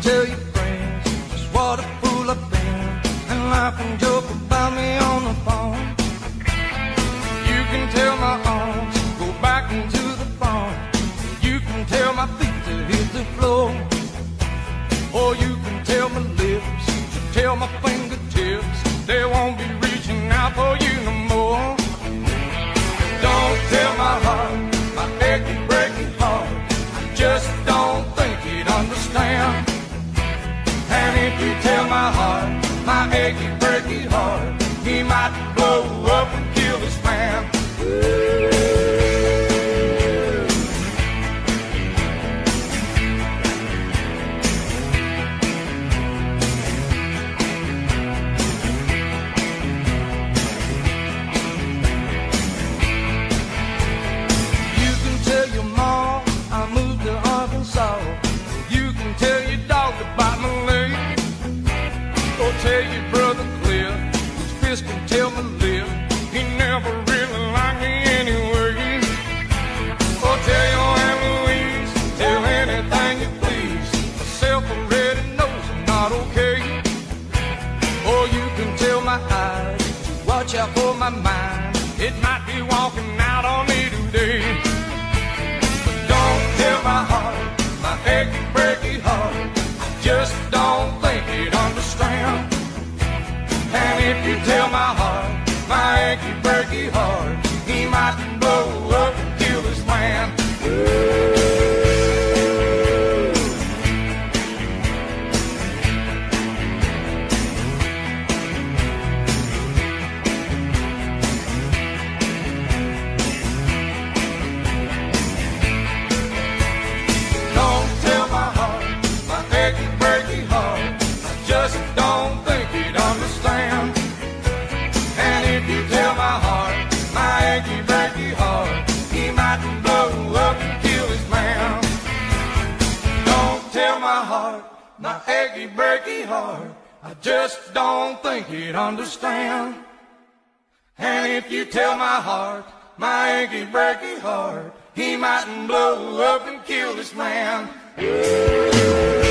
tell your friends just what a fool I've been, and laugh and joke about me on the phone. You can tell my arms go back into the farm. You can tell my feet to hit the floor. Or you can tell my lips, tell my fingertips, they won't be reaching out for you no more. Don't tell my heart, my achy, breaky heart, I just don't think he'd understand. And if you tell my heart, my achy, breaky heart, he might blow up and kill this man. Tell your brother Cliff, his fist can tell my lip, he never really liked me anyway. Or tell your Aunt Louise, tell anything you please, myself already knows I'm not okay. Or you can tell my eyes, watch out for my mind, it might be walking out on me today. But don't tell my heart, my achy, breaky heart, I just don't think he'd understand. And if you tell my heart, my achy, breaky heart, he might blow up and kill this man. Don't tell my heart, my achy, breaky heart, I just don't think he'd understand. And if you tell my heart, my achy, breaky heart, he might blow up and kill this man. Don't tell my heart, my achy, breaky heart, I just don't think he'd understand. And if you tell my heart, my achy, breaky heart, he might blow up and kill this man.